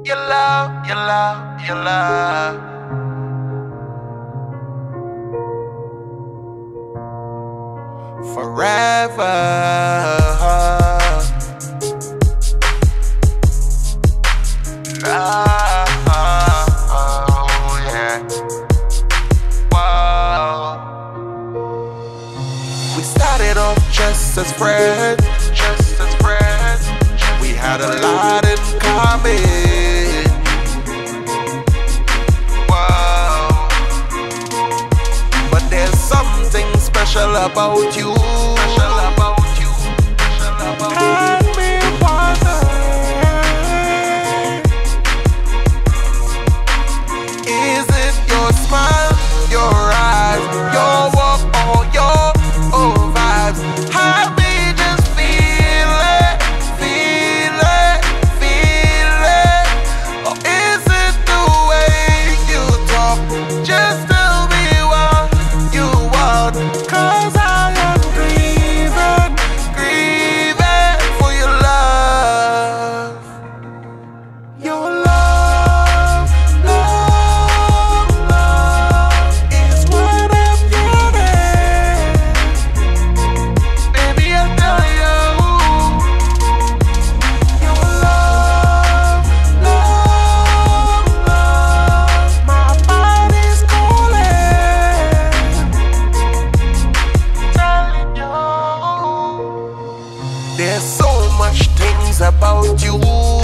Your love, your love, your love. Forever. Oh, yeah. Whoa. We started off just as friends, just as friends. We had a lot in common. Whoa. But there's something special about you. Special about you. Special about you. Had me wondering, is it your smile, your eyes, your walk, or your vibes? Had me just feel it, feel it, feel it. Or is it the way you talk? Just tell me what you want, 'cause I am grieving, grieving for your love. Your love, love, love is what I'm getting. Baby, I tell you, your love, love, love, my body's calling, telling you. There's so much things about you